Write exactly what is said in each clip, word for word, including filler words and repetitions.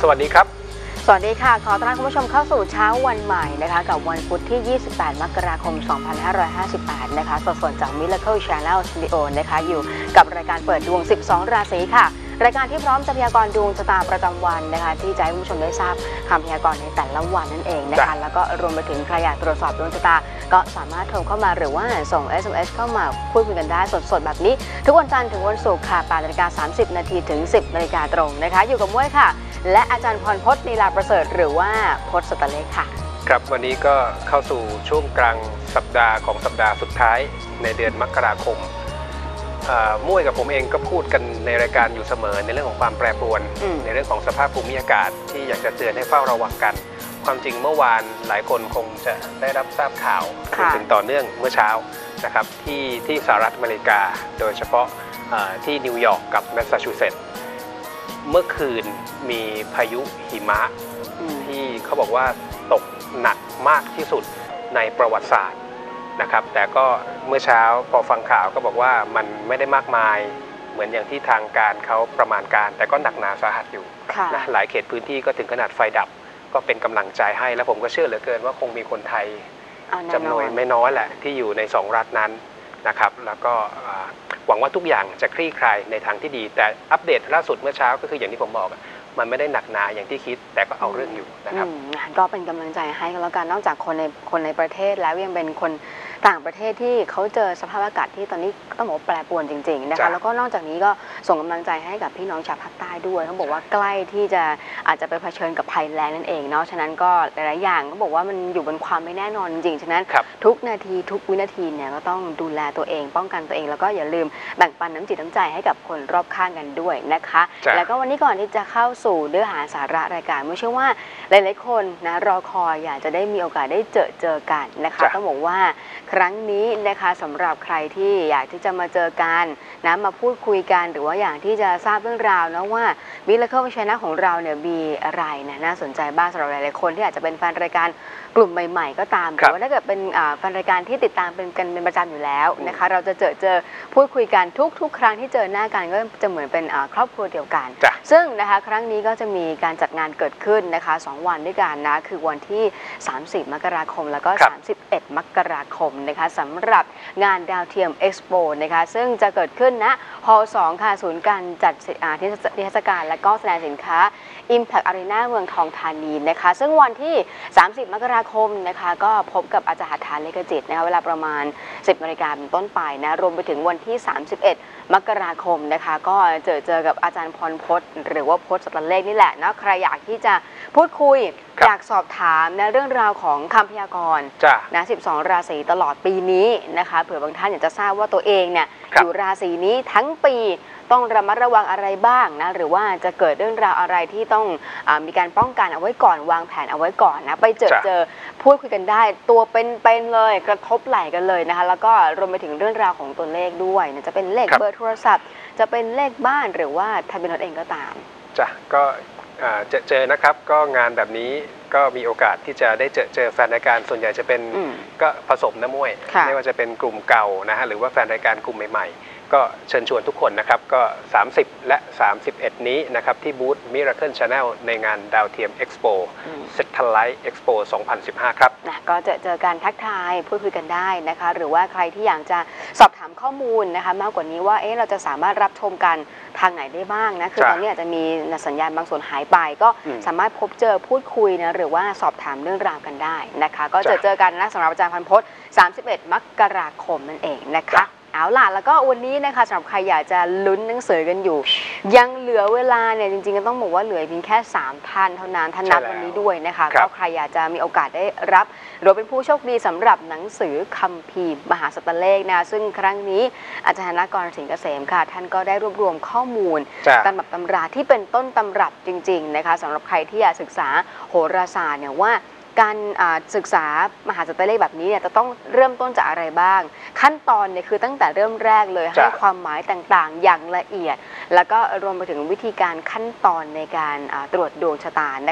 วัสดีครับสวัสดีค่ะขอต้อนรับคุณผู้ชมเข้าสู่เช้าวันใหม่นะคะกับวันพุธที่ยี่สิบแปดมกราคมสองพันห้าร้อยห้าสิบแปดนะคะสดๆจาก Miracle Channel Studio นะคะอยู่กับรายการเปิดดวงสิบสองราศีค่ะรายการที่พร้อมจะพยากรณ์ดวงชะตาประจำวันนะคะที่จะให้คุณผู้ชมได้ทราบคำพยากรณ์ในแต่ละวันนั่นเองนะคะแล้วก็รวมไปถึงใครอยากตรวจสอบดวงชะตาก็สามารถโทรเข้ามาหรือว่าส่ง เอส เอ็ม เอส เข้ามาพูดคุยกันได้สดๆแบบนี้ทุกวันจันทร์ถึงวันศุกร์ค่ะแปดนาฬิกาสามสิบนาทีถึงสิบนาฬิกาตรงนะคะอยู่กับม้วยค่ะและอาจารย์พรพจน์ลีลาประเสริฐหรือว่าพจน์สตะเล็กค่ะครับวันนี้ก็เข้าสู่ช่วงกลางสัปดาห์ของสัปดาห์สุดท้ายในเดือนมกราคมม้วยกับผมเองก็พูดกันในรายการอยู่เสมอในเรื่องของความแปรปรวนในเรื่องของสภาพภูมิอากาศที่อยากจะเตือนให้เฝ้าระวังกันความจริงเมื่อวานหลายคนคงจะได้รับทราบข่าวถึงต่อเนื่องเมื่อเช้านะครับที่ที่สหรัฐอเมริกาโดยเฉพาะที่นิวยอร์กกับแมสซาชูเซตส์เมื่อคืนมีพายุหิมะที่เขาบอกว่าตกหนักมากที่สุดในประวัติศาสตร์นะครับแต่ก็เมื่อเช้าพอฟังข่าวก็บอกว่ามันไม่ได้มากมายเหมือนอย่างที่ทางการเขาประมาณการแต่ก็หนักหนาสาหัสอยู่นะหลายเขตพื้นที่ก็ถึงขนาดไฟดับก็เป็นกำลังใจให้และผมก็เชื่อเหลือเกินว่าคงมีคนไทยจำนวนไม่น้อยแหละที่อยู่ในสองรัฐนั้นนะครับแล้วก็หวังว่าทุกอย่างจะคลี่คลายในทางที่ดีแต่อัปเดตล่าสุดเมื่อเช้าก็คืออย่างที่ผมบอกมันไม่ได้หนักหนาอย่างที่คิดแต่ก็เอาเรื่องอยู่นะครับก็เป็นกำลังใจให้กันแล้วกันนอกจากคนในคนในประเทศแล้วยังเป็นคนต่างประเทศที่เขาเจอสภาพอากาศที่ตอนนี้ต้องบอกแปรปรวนจริงๆนะคะแล้วก็นอกจากนี้ก็ส่งกำลังใจให้กับพี่น้องชาวภาคใต้ด้วยเขาบอกว่าใกล้ที่จะอาจจะไปเผชิญกับภัยแล้งนั่นเองเนาะฉะนั้นก็หลายๆอย่างเขาบอกว่ามันอยู่บนความไม่แน่นอนจริงๆฉะนั้นทุกนาทีทุกวินาทีเนี่ยก็ต้องดูแลตัวเองป้องกันตัวเองแล้วก็อย่าลืมแบ่งปันน้ำจิตน้ำใจให้กับคนรอบข้างกันด้วยนะคะแล้วก็วันนี้ก่อนที่จะเข้าสู่เนื้อหาสาระรายการไม่เชื่อว่าหลายๆคนนะรอคอยอยากจะได้มีโอกาสได้เจอเจอกันนะคะต้องบอกว่าครั้งนี้นะคะสำหรับใครที่อยากที่จะมาเจอกันนะมาพูดคุยกันหรือว่าอยากที่จะทราบเรื่องราวนะว่า Miracle Channel ของเราเนี่ยมีอะไรนะน่าสนใจบ้างสำหรับหลายๆคนที่อาจจะเป็นแฟนรายการกลุ่มใหม่ๆก็ตามหรือว่าถ้าเกิดเป็นแฟนรายการที่ติดตามเป็นกันเป็นประจำอยู่แล้วนะคะเราจะเจอเจอพูดคุยกันทุกๆครั้งที่เจอหน้ากันก็จะเหมือนเป็นครอบครัวเดียวกันซึ่งนะคะครั้งนี้ก็จะมีการจัดงานเกิดขึ้นนะคะสองวันด้วยกันนะคือวันที่สามสิบมกราคมแล้วก็สามสิบเอ็ดมกราคมนะคะสำหรับงานดาวเทียมเอ็กซ์โปนะคะซึ่งจะเกิดขึ้นณฮอลล์สองค่ะศูนย์การจัดนิทรรศการและก็แสดงสินค้า Impact Arena เมืองทองธานีนะคะซึ่งวันที่สามสิบมกราคมนะคะก็พบกับอาจารย์หัตถาเลขจิตนะคะเวลาประมาณสิบนาฬิกาเป็นต้นไปนะรวมไปถึงวันที่สามสิบเอ็ดมกราคมนะคะก็เจอเจอกับอาจารย์พรพจน์หรือว่าพจน์สตะเลขนี่แหละนะใครอยากที่จะพูดคุยอยากสอบถามนะเรื่องราวของคำพยากรณ์นะสิบสองราศีตลอดปีนี้นะคะเผื่อบางท่านอยากจะทราบว่าตัวเองเนี่ยอยู่ราศีนี้ทั้งปีต้องระมัดระวังอะไรบ้างนะหรือว่าจะเกิดเรื่องราวอะไรที่ต้องอมีการป้องกันเอาไว้ก่อนวางแผนเอาไว้ก่อนนะไปเจอเจอพูดคุยกันได้ตัวเป็นๆเลยกระทบไหล่กันเลยนะคะแล้วก็รวมไปถึงเรื่องราวของตัวเลขด้วยนะจะเป็นเลขเบอร์โทรศัพท์จะเป็นเลขบ้านหรือว่าทะเบียนรถเองก็ตามจ้ะก็เจอเจอนะครับก็งานแบบนี้ก็มีโอกาสที่จะได้เจอเจอแฟนรายการส่วนใหญ่จะเป็นก็ผสมนะม้วยไม่ว่าจะเป็นกลุ่มเก่านะฮะหรือว่าแฟนรายการกลุ่มใหม่ๆก็เชิญชวนทุกคนนะครับก็สามสิบและสามสิบเอ็ดนี้นะครับที่บูธ Miracle Channel ในงานดาวเทียม Expo Satellite Expo สองพันสิบห้าครับก็เจอเจอกันทักทายพูดคุยกันได้นะคะหรือว่าใครที่อยากจะสอบถามข้อมูลนะคะมากกว่านี้ว่าเอ๊ะเราจะสามารถรับชมกันทางไหนได้บ้างนะคือตอนนี้อาจจะมีสัญญาณบางส่วนหายไปก็สามารถพบเจอพูดคุยนะหรือว่าสอบถามเรื่องราวกันได้นะคะก็เจอเจอกันนะสำหรับอาจารย์พรพจน์สามสิบเอ็ดมกราคมนั่นเองนะคะเอาล่ะแล้วก็วันนี้นะคะสำหรับใครอยากจะลุ้นหนังสือกันอยู่ยังเหลือเวลาเนี่ยจริงๆก็ต้องบอกว่าเหลือเพียงแค่สามท่านเท่านั้นท่านนับวันนี้ด้วยนะคะก็ใครอยากจะมีโอกาสได้รับหรือเป็นผู้โชคดีสำหรับหนังสือคัมภีร์มหาสตะเลขนะซึ่งครั้งนี้อาจารย์ธนกร สิงห์เกษมค่ะท่านก็ได้รวบรวมข้อมูลตำรับตำราที่เป็นต้นตำรับจริงๆนะคะสำหรับใครที่อยากศึกษาโหราศาสตร์เนี่ยว่าการศึกษามหาสตะเลขแบบนี้เนี่ยจะต้องเริ่มต้นจากอะไรบ้างขั้นตอนเนี่ยคือตั้งแต่เริ่มแรกเลยให้ความหมายต่างๆอย่างละเอียดแล้วก็รวมไปถึงวิธีการขั้นตอนในการตรวจดวงชะตานะคะ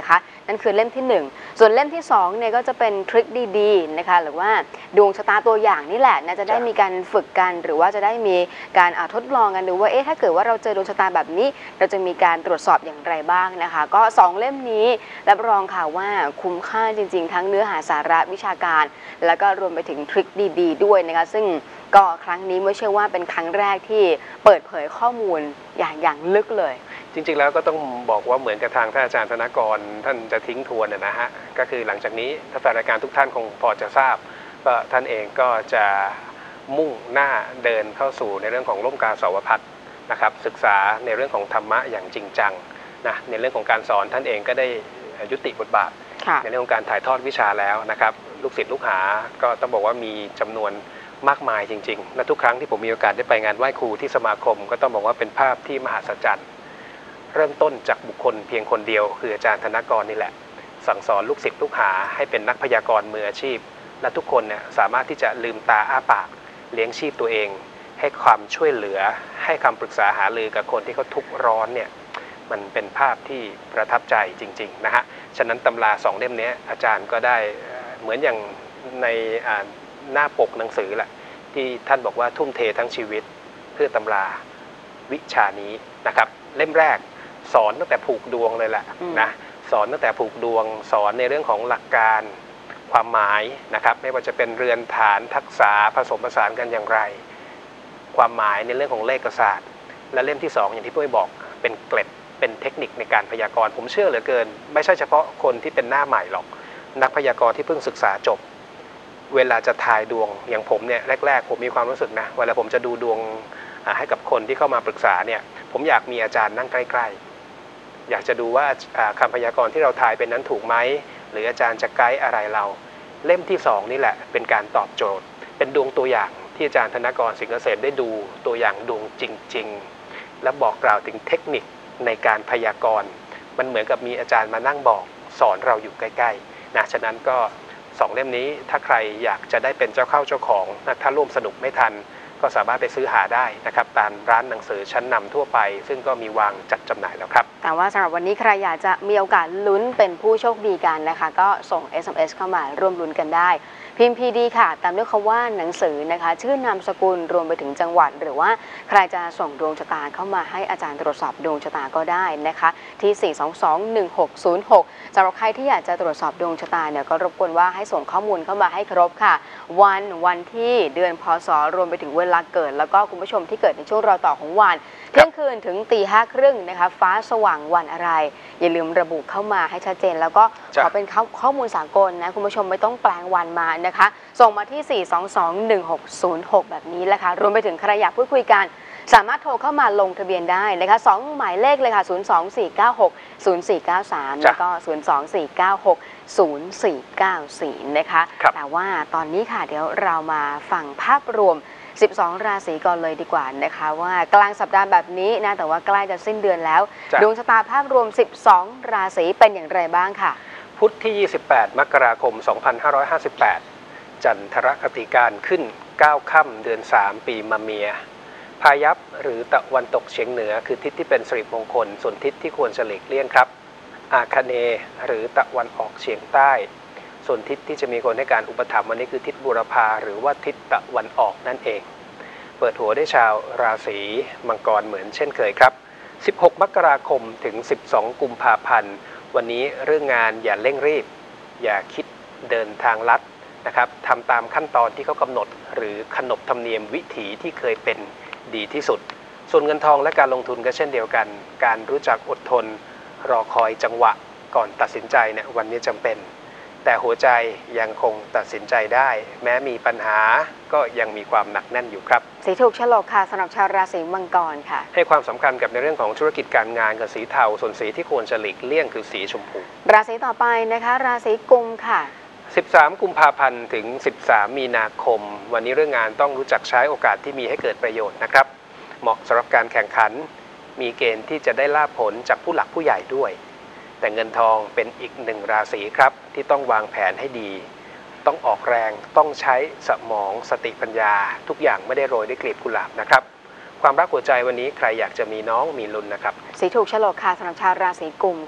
นั่นคือเล่มที่หนึ่งส่วนเล่มที่สองเนี่ยก็จะเป็นทริคดีๆนะคะหรือว่าดวงชะตาตัวอย่างนี่แหละนะจะได้มีการฝึกกันหรือว่าจะได้มีการทดลองกันดูว่าเอ๊ะถ้าเกิดว่าเราเจอดวงชะตาแบบนี้เราจะมีการตรวจสอบอย่างไรบ้างนะคะก็สองเล่มนี้รับรองค่ะว่าคุ้มค่าจริงๆทั้งเนื้อหาสาระวิชาการแล้วก็รวมไปถึงทริคดีๆด้วยนะคะซึ่งก็ครั้งนี้ไม่เชื่อว่าเป็นครั้งแรกที่เปิดเผยข้อมูลอย่างอย่างลึกเลยจริงๆแล้วก็ต้องบอกว่าเหมือนกับทางท่านอาจารย์ธนกรท่านจะทิ้งทวนนะฮะก็คือหลังจากนี้ท่านแฟนรายการทุกท่านคงพอจะทราบก็ท่านเองก็จะมุ่งหน้าเดินเข้าสู่ในเรื่องของร่มกาสาวพัฒน์นะครับศึกษาในเรื่องของธรรมะอย่างจริงจังนะในเรื่องของการสอนท่านเองก็ได้ยุติบทบาทในเรื่องของการถ่ายทอดวิชาแล้วนะครับลูกศิษย์ลูกหาก็ต้องบอกว่ามีจำนวนมากมายจริงๆและทุกครั้งที่ผมมีโอกาสได้ไปงานไหว้ครูที่สมาคมก็ต้องบอกว่าเป็นภาพที่มหัศจรรย์เริ่มต้นจากบุคคลเพียงคนเดียวคืออาจารย์ธนกรนี่แหละสั่งสอนลูกศิษย์ลูกหาให้เป็นนักพยากรณ์มืออาชีพและทุกคนเนี่ยสามารถที่จะลืมตาอ้าปากเลี้ยงชีพตัวเองให้ความช่วยเหลือให้คำปรึกษาหารือกับคนที่เขาทุกข์ร้อนเนี่ยมันเป็นภาพที่ประทับใจจริงๆนะฮะฉะนั้นตำราสองเล่มนี้อาจารย์ก็ได้เหมือนอย่างในหน้าปกหนังสือแหละที่ท่านบอกว่าทุ่มเททั้งชีวิตเพื่อตำราวิชานี้นะครับเล่มแรกสอนตั้งแต่ผูกดวงเลยแหละนะสอนตั้งแต่ผูกดวงสอนในเรื่องของหลักการความหมายนะครับไม่ว่าจะเป็นเรือนฐานทักษะผสมผสานกันอย่างไรความหมายในเรื่องของเลขศาสตร์และเล่มที่สองอย่างที่พี่ปุ้ยบอกเป็นเกล็ดเป็นเทคนิคในการพยากรณ์ผมเชื่อเหลือเกินไม่ใช่เฉพาะคนที่เป็นหน้าใหม่หรอกนักพยากรณ์ที่เพิ่งศึกษาจบเวลาจะทายดวงอย่างผมเนี่ยแรกๆผมมีความรู้สึกนะเวลาผมจะดูดวงให้กับคนที่เข้ามาปรึกษาเนี่ยผมอยากมีอาจารย์นั่งใกล้ๆอยากจะดูว่าคำพยากรณ์ที่เราทายเป็นนั้นถูกไหมหรืออาจารย์จะไกด์อะไรเราเล่มที่สองนี่แหละเป็นการตอบโจทย์เป็นดวงตัวอย่างที่อาจารย์ธนกรสิงห์เกษมได้ดูตัวอย่างดวงจริงๆและบอกกล่าวถึงเทคนิคในการพยากรณ์มันเหมือนกับมีอาจารย์มานั่งบอกสอนเราอยู่ใกล้ๆนะฉะนั้นก็สองเล่มนี้ถ้าใครอยากจะได้เป็นเจ้าเข้าเจ้าของนะถ้าร่วมสนุกไม่ทันก็สามารถไปซื้อหาได้นะครับตามร้านหนังสือชั้นนำทั่วไปซึ่งก็มีวางจัดจำหน่ายแล้วครับแต่ว่าสำหรับวันนี้ใครอยากจะมีโอกาสลุ้นเป็นผู้โชคดีกันนะคะก็ส่ง เอส เอ็ม เอส เข้ามาร่วมลุ้นกันได้พิมพ์ พี ดี ค่ะตามด้วยคำว่าหนังสือนะคะชื่อนามสกุลรวมไปถึงจังหวัดหรือว่าใครจะส่งดวงชะตาเข้ามาให้อาจารย์ตรวจสอบดวงชะตาก็ได้นะคะที่สี่ สอง สอง หนึ่ง หก ศูนย์ หกสำหรับใครที่อยากจะตรวจสอบดวงชะตาเนี่ยก็รบกวนว่าให้ส่งข้อมูลเข้ามาให้ครบค่ะวันวันที่เดือนพศรวมไปถึงเวลาเกิดแล้วก็คุณผู้ชมที่เกิดในช่วงรอยต่อของวันเที่ยงคืนถึงตีห้าครึ่งนะคะฟ้าสว่างวันอะไรอย่าลืมระบุเข้ามาให้ชัดเจนแล้วก็ขอเป็นข้อมูลสากลนะคุณผู้ชมไม่ต้องแปลงวันมานะคะส่งมาที่ สี่ สอง สอง หนึ่ง หก ศูนย์ หก แบบนี้แหละค่ะรวมไปถึงใครอยากพูดคุยกันสามารถโทรเข้ามาลงทะเบียนได้นะคะสองหมายเลขเลยค่ะศูนย์ สอง สี่ เก้า หก ศูนย์ สี่ เก้า สามแล้วก็ศูนย์ สอง สี่ เก้า หก ศูนย์ สี่ เก้า สี่นะคะแต่ว่าตอนนี้ค่ะเดี๋ยวเรามาฟังภาพรวมสิบสองราศีก่อนเลยดีกว่านะคะว่ากลางสัปดาห์แบบนี้นะแต่ว่าใกล้จะสิ้นเดือนแล้วดวงชะตาภาพรวมสิบสองราศีเป็นอย่างไรบ้างค่ะพุธที่ยี่สิบแปดมกราคมสองพันห้าร้อยห้าสิบแปดจันทรคติการขึ้นเก้าค่ำเดือนสามปีมะเมียพายัพหรือตะวันตกเฉียงเหนือคือทิศที่เป็นสิริมงคลส่วนทิศที่ควรจะหลีกเลี่ยงครับอาคเนย์หรือตะวันออกเฉียงใต้ส่วนทิศที่จะมีคนให้การอุปถัมภ์วันนี้คือทิศบูรพาหรือว่าทิศตะวันออกนั่นเองเปิดหัวได้ชาวราศีมังกรเหมือนเช่นเคยครับสิบหกมกราคมถึงสิบสองกุมภาพันธ์วันนี้เรื่องงานอย่าเร่งรีบอย่าคิดเดินทางลัดนะครับทำตามขั้นตอนที่เขากำหนดหรือขนบธรรมเนียมวิถีที่เคยเป็นดีที่สุดส่วนเงินทองและการลงทุนก็เช่นเดียวกันการรู้จักอดทนรอคอยจังหวะก่อนตัดสินใจเนี่ยวันนี้จำเป็นแต่หัวใจยังคงตัดสินใจได้แม้มีปัญหาก็ยังมีความหนักแน่นอยู่ครับสีถูกฉลกค่ะสำหรับชาวราศีมังกรค่ะให้ความสำคัญกับในเรื่องของธุรกิจการงานกับสีเทาส่วนสีที่ควรจะหลีกเลี่ยงคือสีชมพูราศีต่อไปนะคะราศีกุมค่ะสิบสามกุมภาพันธ์ถึงสิบสามมีนาคมวันนี้เรื่องงานต้องรู้จักใช้โอกาสที่มีให้เกิดประโยชน์นะครับเหมาะสำหรับการแข่งขันมีเกณฑ์ที่จะได้ลาภผลจากผู้หลักผู้ใหญ่ด้วยแต่เงินทองเป็นอีกหนึ่งราศีครับที่ต้องวางแผนให้ดีต้องออกแรงต้องใช้สมองสติปัญญาทุกอย่างไม่ได้โรยด้วยกลีบกุหลาบนะครับความรักหัวใจวันนี้ใครอยากจะมีน้องมีลุ้นนะครับสีถูกฉลกค่ะสำหรับชาวราศีกุมค่ะ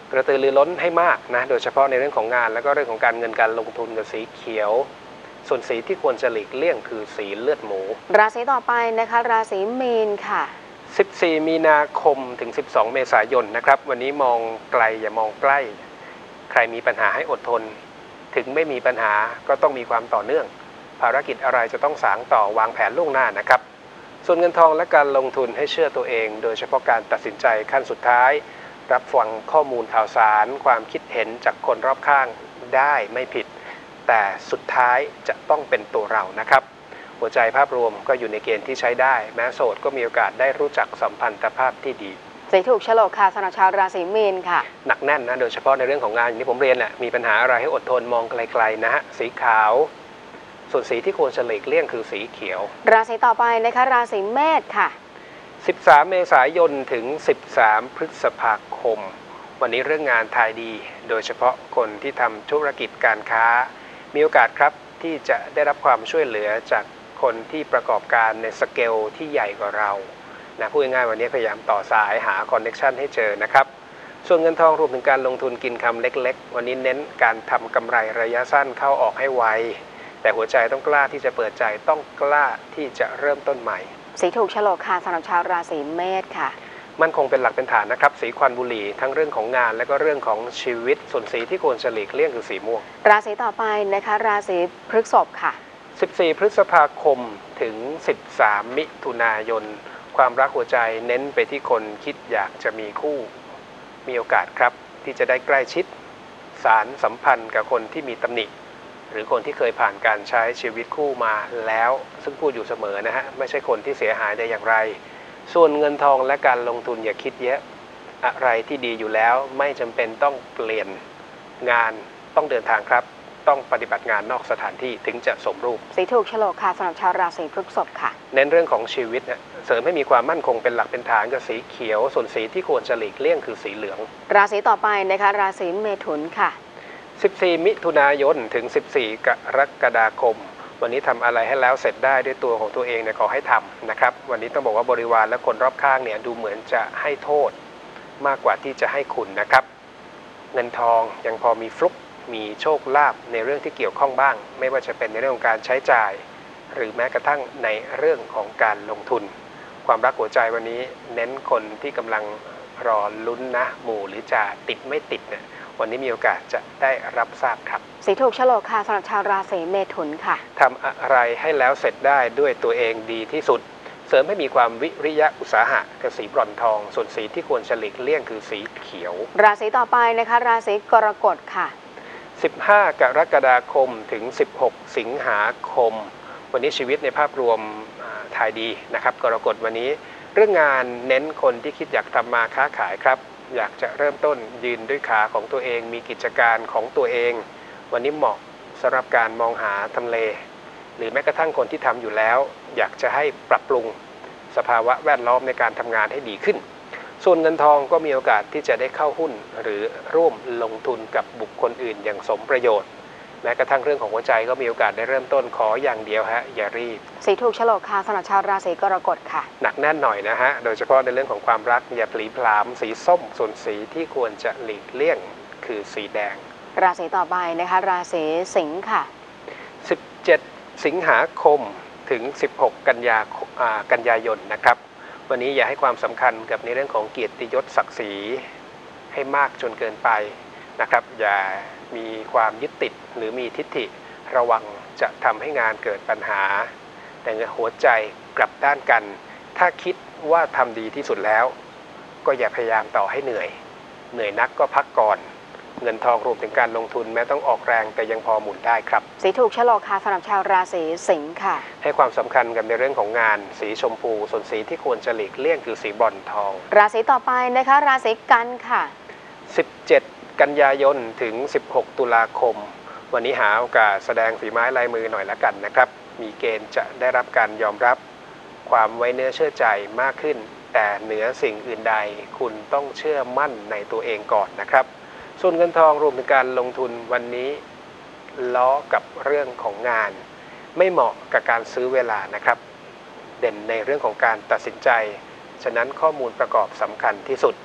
กระตือรือร้นให้มากนะโดยเฉพาะในเรื่องของงานแล้วก็เรื่องของการเงินการลงทุนกับสีเขียวส่วนสีที่ควรจะหลีกเลี่ยงคือสีเลือดหมูราศีต่อไปนะคะราศีมีนค่ะสิบสี่มีนาคมถึงสิบสองเมษายนนะครับวันนี้มองไกลอย่ามองใกล้ใครมีปัญหาให้อดทนถึงไม่มีปัญหาก็ต้องมีความต่อเนื่องภารกิจอะไรจะต้องสางต่อวางแผนล่วงหน้านะครับส่วนเงินทองและการลงทุนให้เชื่อตัวเองโดยเฉพาะการตัดสินใจขั้นสุดท้ายรับฟังข้อมูลข่าวสารความคิดเห็นจากคนรอบข้างได้ไม่ผิดแต่สุดท้ายจะต้องเป็นตัวเรานะครับหัวใจภาพรวมก็อยู่ในเกณฑ์ที่ใช้ได้แม้โสดก็มีโอกาสได้รู้จักสัมพันธภาพที่ดีสีถูกฉลกค่ะสำหรับชาวราศีมีนค่ะหนักแน่นนะโดยเฉพาะในเรื่องของงานอย่างที่ผมเรียนแหละมีปัญหาอะไรให้อดทนมองไกลๆนะฮะสีขาวส่วนสีที่ควรจะหลีกเลี่ยงคือสีเขียวราศีต่อไปนะคะราศีเมษค่ะสิบสามเมษายนถึงสิบสามพฤษภาคมวันนี้เรื่องงานทายดีโดยเฉพาะคนที่ทำธุรกิจการค้ามีโอกาสครับที่จะได้รับความช่วยเหลือจากคนที่ประกอบการในสเกลที่ใหญ่กว่าเรานะพูดง่ายๆวันนี้พยายามต่อสายหาคอนเนคชันให้เจอนะครับส่วนเงินทองรวมถึงการลงทุนกินคำเล็กๆวันนี้เน้นการทำกำไรระยะสั้นเข้าออกให้ไวแต่หัวใจต้องกล้าที่จะเปิดใจต้องกล้าที่จะเริ่มต้นใหม่สีถูกฉลกค่ะสำหรับชาวราศีเมษค่ะมันคงเป็นหลักเป็นฐานนะครับสีควันบุหรี่ทั้งเรื่องของงานและก็เรื่องของชีวิตส่วนสีที่ควรจะหลีกเลี่ยงคือสีม่วงราศีต่อไปนะคะราศีพฤษภค่ะสิบสี่พฤษภาคมถึงสิบสามมิถุนายนความรักหัวใจเน้นไปที่คนคิดอยากจะมีคู่มีโอกาสครับที่จะได้ใกล้ชิดสารสัมพันธ์กับคนที่มีตำหนิหรือคนที่เคยผ่านการใช้ชีวิตคู่มาแล้วซึ่งพูดอยู่เสมอนะฮะไม่ใช่คนที่เสียหายได้อย่างไรส่วนเงินทองและการลงทุนอย่าคิดเยอะอะไรที่ดีอยู่แล้วไม่จำเป็นต้องเปลี่ยนงานต้องเดินทางครับต้องปฏิบัติงานนอกสถานที่ถึงจะสมรูปสีถูกฉลกค่ะสำหรับชาวราศีพฤษภค่ะเน้นเรื่องของชีวิตนะเสริมให้มีความมั่นคงเป็นหลักเป็นฐานกับสีเขียวส่วนสีที่ควรจะหลีกเลี่ยงคือสีเหลืองราศีต่อไปนะคะราศีเมถุนค่ะสิบสี่มิถุนายนถึงสิบสี่กรกฎาคมวันนี้ทำอะไรให้แล้วเสร็จได้ด้วยตัวของตัวเองเนี่ยขอให้ทำนะครับวันนี้ต้องบอกว่าบริวารและคนรอบข้างเนี่ยดูเหมือนจะให้โทษมากกว่าที่จะให้คุณนะครับเงินทองยังพอมีฟลุกมีโชคลาภในเรื่องที่เกี่ยวข้องบ้างไม่ว่าจะเป็นในเรื่องของการใช้จ่ายหรือแม้กระทั่งในเรื่องของการลงทุนความรักหัวใจวันนี้เน้นคนที่กำลังรอลุ้นนะหมู่หรือจะติดไม่ติดเนี่ยวันนี้มีโอกาสจะได้รับทราบครับสีถูกฉลกค่ะสำหรับชาวราศีเมถุนค่ะทำอะไรให้แล้วเสร็จได้ด้วยตัวเองดีที่สุดเสริมให้มีความวิริยะอุตสาหะกับสีบรอนทองส่วนสีที่ควรจะหลีกเลี่ยงคือสีเขียวราศีต่อไปนะคะราศีกรกฎค่ะสิบห้ากรกฎาคมถึงสิบหกสิงหาคมวันนี้ชีวิตในภาพรวมทายดีนะครับกรกฎวันนี้เรื่องงานเน้นคนที่คิดอยากทำมาค้าขายครับอยากจะเริ่มต้นยืนด้วยขาของตัวเองมีกิจการของตัวเองวันนี้เหมาะสำหรับการมองหาทำเลหรือแม้กระทั่งคนที่ทำอยู่แล้วอยากจะให้ปรับปรุงสภาวะแวดล้อมในการทำงานให้ดีขึ้นส่วนเงินทองก็มีโอกาสที่จะได้เข้าหุ้นหรือร่วมลงทุนกับบุคคลอื่นอย่างสมประโยชน์แม้กระทั่งเรื่องของหัวใจก็มีโอกาสได้เริ่มต้นขออย่างเดียวฮะอย่ารีบสีถูกฉลกค่ะสำหรับชาวราศีกรกฎค่ะหนักแน่นหน่อยนะฮะโดยเฉพาะในเรื่องของความรักอย่าผลีผลามสีส้มส่วนสีที่ควรจะหลีกเลี่ยงคือสีแดงราศีต่อไปนะคะราศีสิงค์ค่ะสิบเจ็ดสิงหาคมถึงสิบหกกันยากันยายนนะครับวันนี้อย่าให้ความสำคัญกับในเรื่องของเกียรติยศศักดิ์ศรีให้มากจนเกินไปนะครับอย่ามีความยึดติดหรือมีทิฏฐิระวังจะทำให้งานเกิดปัญหาแต่หัวใจกลับด้านกันถ้าคิดว่าทำดีที่สุดแล้วก็อย่าพยายามต่อให้เหนื่อยเหนื่อยนักก็พักก่อนเงินทองรวมถึงการลงทุนแม้ต้องออกแรงแต่ยังพอหมุนได้ครับสีถูกฉลกค่ะสำหรับชาวราศีสิงค์ค่ะให้ความสำคัญกับในเรื่องของงานสีชมพูส่วนสีที่ควรจะหลีกเลี่ยงคือสีบรอนซ์ทองราศีต่อไปนะคะราศีกันค่ะสิบเจ็ดกันยายนถึงสิบหกตุลาคมวันนี้หาโอกาสแสดงฝีไม้ลายมือหน่อยละกันนะครับมีเกณฑ์จะได้รับการยอมรับความไว้เนื้อเชื่อใจมากขึ้นแต่เหนือสิ่งอื่นใดคุณต้องเชื่อมั่นในตัวเองก่อนนะครับส่วนเงินทองรวมถึงการลงทุนวันนี้ล้อกับเรื่องของงานไม่เหมาะกับการซื้อเวลานะครับเด่นในเรื่องของการตัดสินใจฉะนั้นข้อมูลประกอบสำคัญที่สุด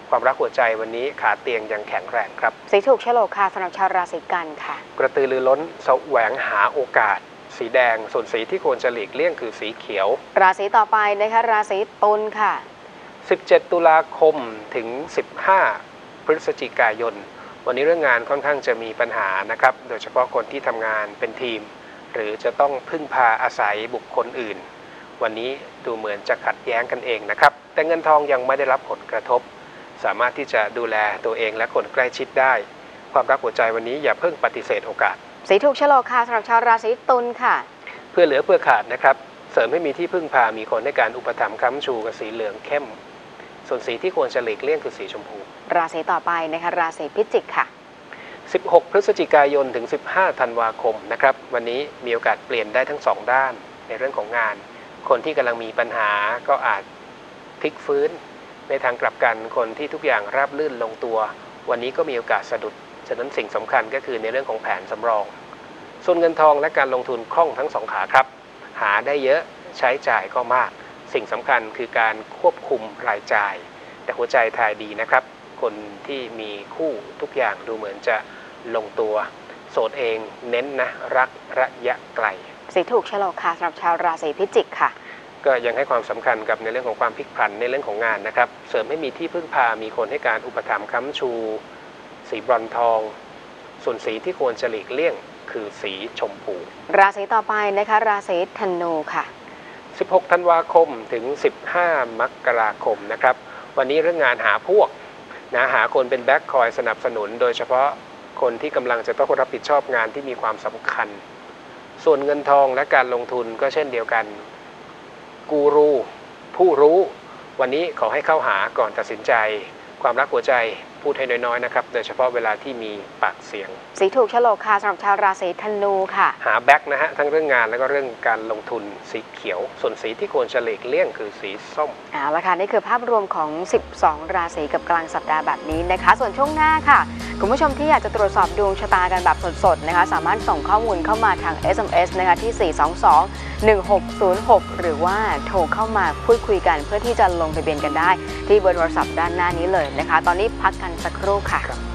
ความรักหัวใจวันนี้ขาเตียงยังแข็งแรงครับสีถูกโฉลกค่ะสำหรับชาวราศีกันค่ะกระตือรือร้นแสวงหาโอกาสสีแดงส่วนสีที่ควรจะหลีกเลี่ยงคือสีเขียวราศีต่อไปนะคะราศีตุลค่ะสิบเจ็ดตุลาคมถึงสิบห้าพฤศจิกายนวันนี้เรื่องงานค่อนข้างจะมีปัญหานะครับโดยเฉพาะคนที่ทำงานเป็นทีมหรือจะต้องพึ่งพาอาศัยบุคคลอื่นวันนี้ดูเหมือนจะขัดแย้งกันเองนะครับแต่เงินทองยังไม่ได้รับผลกระทบสามารถที่จะดูแลตัวเองและคนใกล้ชิดได้ความรักหัวใจวันนี้อย่าเพิ่งปฏิเสธโอกาสสีถูกโฉลกค่ะสำหรับชาวราศีตุลค่ะเพื่อเหลือเพื่อขาดนะครับเสริมให้มีที่พึ่งพามีคนในการอุปถัมภ์ค้ำชูกับสีเหลืองเข้มส่วนสีที่ควรจะหลีกเลี่ยงคือสีชมพูราศีต่อไปนะคะราศีพิจิกค่ะสิบหกพฤศจิกายนถึงสิบห้าธันวาคมนะครับวันนี้มีโอกาสเปลี่ยนได้ทั้งสองด้านในเรื่องของงานคนที่กำลังมีปัญหาก็อาจพลิกฟื้นในทางกลับกันคนที่ทุกอย่างราบรื่นลงตัววันนี้ก็มีโอกาสสะดุดฉะนั้นสิ่งสำคัญก็คือในเรื่องของแผนสำรองส่วนเงินทองและการลงทุนคล่องทั้งสองขาครับหาได้เยอะใช้จ่ายก็มากสิ่งสำคัญคือการควบคุมรายจ่ายแต่หัวใจทายดีนะครับคนที่มีคู่ทุกอย่างดูเหมือนจะลงตัวโสดเองเน้นนะรักระยะไกลสีถูกโฉลกค่ะสำหรับชาวราศีพิจิกค่ะก็ยังให้ความสำคัญกับในเรื่องของความพลิกผันในเรื่องของงานนะครับเสริมให้มีที่พึ่งพามีคนให้การอุปถัมภ์ค้ำชูสีบรอนซ์ทองส่วนสีที่ควรจะหลีกเลี่ยงคือสีชมพูราศีต่อไปนะคะราศีธนูค่ะสิบหกธันวาคมถึงสิบห้ามกราคมนะครับวันนี้เรื่องงานหาพวกนะหาคนเป็นแบ็คคอยสนับสนุนโดยเฉพาะคนที่กำลังจะต้องรับผิดชอบงานที่มีความสำคัญส่วนเงินทองและการลงทุนก็เช่นเดียวกันกูรูผู้รู้วันนี้ขอให้เข้าหาก่อนตัดสินใจความรักหัวใจพูดให้น้อยๆนะครับโดยเฉพาะเวลาที่มีปากเสียงสีถูกโฉลกค่ะสำหรับชาวราศีธนูค่ะหาแบ็คนะฮะทั้งเรื่องงานแล้วก็เรื่องการลงทุนสีเขียวส่วนสีที่ควรจะหลีกเลี่ยงคือสีส้มเอาละค่ะนี่คือภาพรวมของสิบสองราศีกับกลางสัปดาห์แบบนี้นะคะส่วนช่วงหน้าค่ะคุณผู้ชมที่อยากจะตรวจสอบดวงชะตากันแบบสดๆนะคะสามารถส่งข้อมูลเข้ามาทาง เอส เอ็ม เอส นะคะที่สี่ สอง สอง หนึ่ง หก ศูนย์ หกหรือว่าโทรเข้ามาพูดคุยกันเพื่อที่จะลงทะเบียนกันได้ที่เบอร์โทรศัพท์ด้านหน้านี้เลยนะคะตอนนี้พักกันสักครู่ค่ะ